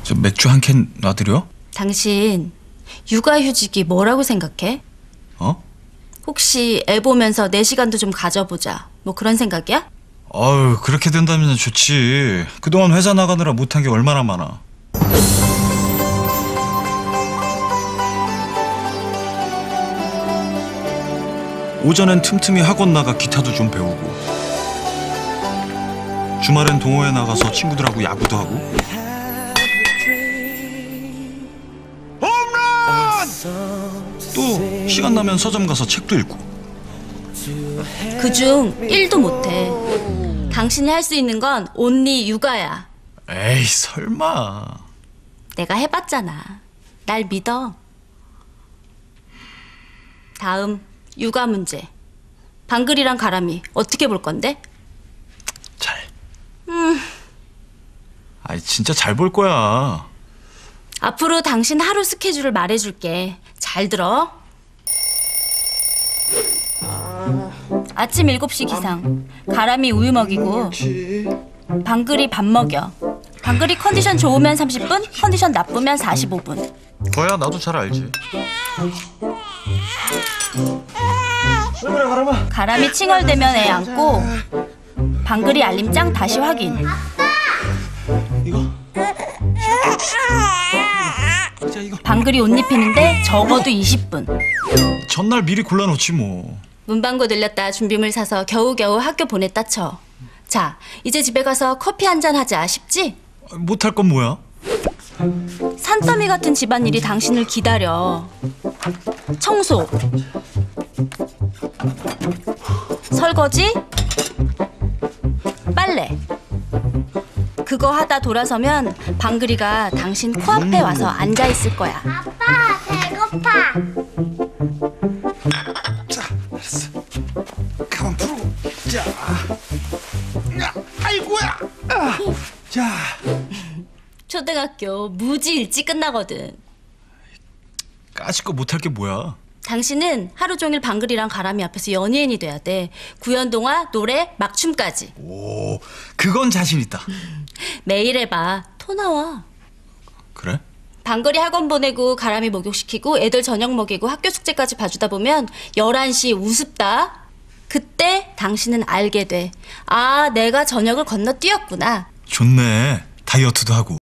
저 맥주 한 캔 놔드려? 당신 육아휴직이 뭐라고 생각해? 어? 혹시 애 보면서 내 시간도 좀 가져보자 뭐 그런 생각이야? 아유, 그렇게 된다면 좋지. 그동안 회사 나가느라 못한 게 얼마나 많아. 오전엔 틈틈이 학원 나가 기타도 좀 배우고, 주말엔 동호회 나가서 친구들하고 야구도 하고. 홈런! 또 시간 나면 서점 가서 책도 읽고. 그중 1도 못해. 당신이 할 수 있는 건 온리 육아야. 에이, 설마. 내가 해봤잖아. 날 믿어. 다음 육아 문제. 방글이랑 가람이 어떻게 볼 건데? 잘. 아이, 진짜 잘 볼 거야. 앞으로 당신 하루 스케줄을 말해줄게. 잘 들어. 아침 7시 기상. 가람이 우유 먹이고 방글이 밥 먹여. 방글이 컨디션 좋으면 30분, 컨디션 나쁘면 45분. 거야, 나도 잘 알지. 왜 그래, 가람아? 가람이 칭얼대면 애 안고 방글이 알림장 다시 확인. 이거? 자, 이거. 방글이 옷 입히는데 적어도 20분. 전날 미리 골라놓지 뭐. 문방구 들렸다 준비물 사서 겨우겨우 학교 보냈다 쳐. 자, 이제 집에 가서 커피 한잔 하자. 쉽지? 못할 건 뭐야? 산더미 같은 집안일이 당신을 기다려. 청소, 설거지, 빨래. 그거 하다 돌아서면 방글이가 당신 코앞에 와서 앉아 있을 거야. 아빠, 배고파. 자, 알았어. 가만 풀고. 자, 야, 아이고야. 자, 초등학교 무지 일찍 끝나거든. 까짓거 못할 게 뭐야? 당신은 하루 종일 방글이랑 가람이 앞에서 연예인이 돼야 돼. 구연동화, 노래, 막춤까지. 오, 그건 자신 있다. 매일 해봐. 토 나와. 그래? 방글이 학원 보내고 가람이 목욕시키고 애들 저녁 먹이고 학교 숙제까지 봐주다 보면 11시 우습다. 그때 당신은 알게 돼. 아, 내가 저녁을 건너뛰었구나. 좋네. 다이어트도 하고.